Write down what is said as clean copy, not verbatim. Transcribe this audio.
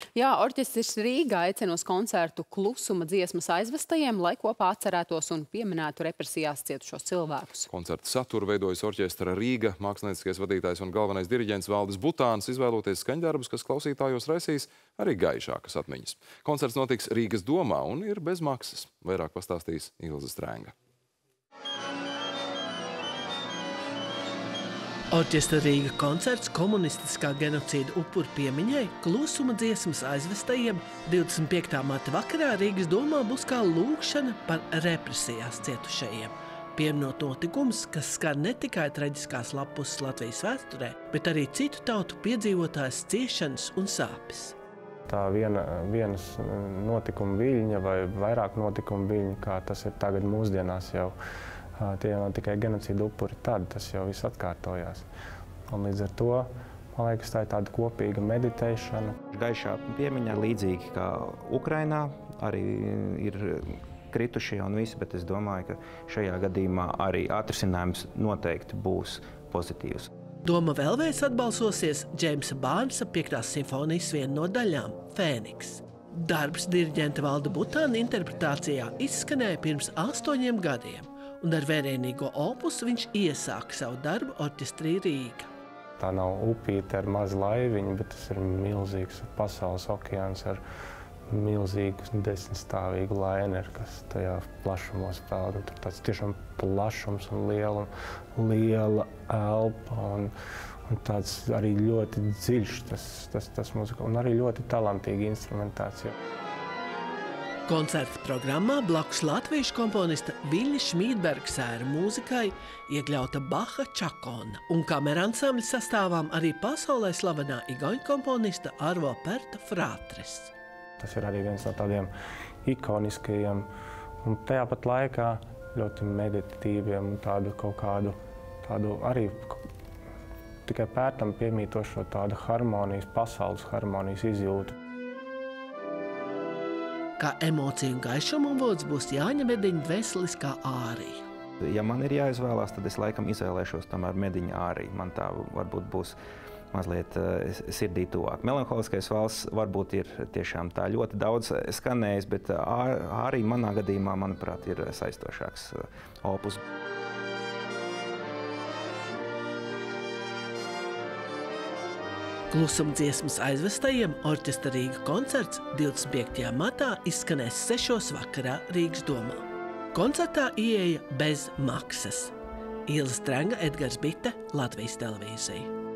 Jā, orķestris Rīgā aicina uz koncertu klusuma dziesmas aizvestajiem, lai kopā atcerētos un pieminētu represijās cietušos cilvēkus. Koncerta saturu veidojas orķestra Rīga, mākslinieckais vadītājs un galvenais diriģents Valdis Butāns, izvēloties skaņdarbus, kas klausītājos raisīs arī gaišākas atmiņas. Koncerts notiks Rīgas domā un ir bez maksas. Vairāk pastāstīs Ilze Strēnga. Orķestra Rīga koncerts komunistiskā genocīda upuru piemiņai klusuma dziesmas aizvestajiem 25. marta vakarā Rīgas domā būs kā lūgšana par represijās cietušajiem. Pieminot notikumus, kas skar ne tikai traģiskās lappuses Latvijas vēsturē, bet arī citu tautu piedzīvotās ciešanas un sāpes. Tā vienas notikuma viļņa vai vairāk notikuma viļņa, kā tas ir tagad mūsdienās jau. Tie jau nav tikai genocīda upuri, tad tas jau viss atkārtojās. Un līdz ar to, man liekas, tā ir tāda kopīga meditēšana. Gaišā piemiņā līdzīgi kā Ukrainā arī ir kritušie un visi, bet es domāju, ka šajā gadījumā arī atrisinājums noteikti būs pozitīvs. Doma vēlreiz atbalsosies Džeimsa Bārnsa 5. simfonijas viena no daļām – Fēniks. Darbs diriģenta Valda Butāna interpretācijā izskanēja pirms 8 gadiem. Un ar vērienīgo opusu viņš iesāka savu darbu orķestrī Rīga. Tā nav upīte ar mazu laiviņu, bet tas ir milzīgs pasaules okeāns ar milzīgu 10-stāvīgu laineru, kas tajā plašumos peld. Tur tāds tiešām plašums un liela elpa un tāds arī ļoti dziļš tas muzika un arī ļoti talantīga instrumentācija. Koncerta programmā blakus latviešu komponista Viļņa Šmīdberga sēra mūzikai iekļauta Baha Čakona un kameransambļa sastāvām arī pasaulē slavenā igauņu komponista Arvo Perta Frātres. Tas ir arī viens no tādiem ikoniskajiem un tajā pat laikā ļoti meditatīviem un tādu arī tikai pērtam piemītošo tādu harmonijas, pasaules harmonijas izjūtu. Kā emociju un gaišumu vods būs Jāņa Mediņa dvēseliskā ārija. Ja man ir jāizvēlās, tad es laikam izvēlēšos tomēr Mediņa āriju. Man tā varbūt būs mazliet sirdī tuvāk. Melanholiskais valsts varbūt ir tiešām tā ļoti daudz skanējis, bet ārija manā gadījumā, manuprāt, ir saistošāks opus. Klusuma dziesmas aizvestajiem orķestra Rīga koncerts 25. martā izskanēs 6 vakarā Rīgas domā. Koncertā ieeja bez maksas. Ilze Strēnga, Edgars Bite, Latvijas televīzija.